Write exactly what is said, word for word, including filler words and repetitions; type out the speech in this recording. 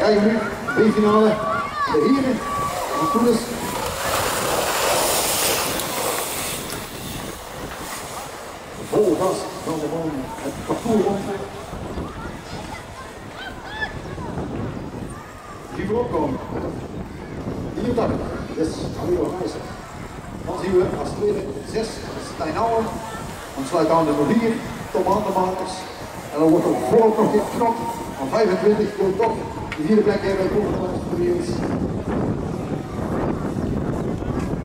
krijgen we nu de B-finale. De heren, als het goed is. Vol gas van de man het parcours rond. Die voorop komen. Die op dat. Yes, Alio Meijzer. Dan zien we als tweede zes Stijn Ouwen. Dan sluit aan de nummer vier, Tom Handemakers. En dan wordt er volop nog geknokt. Van vijfentwintig komt toch de vierde plek hebben we voor de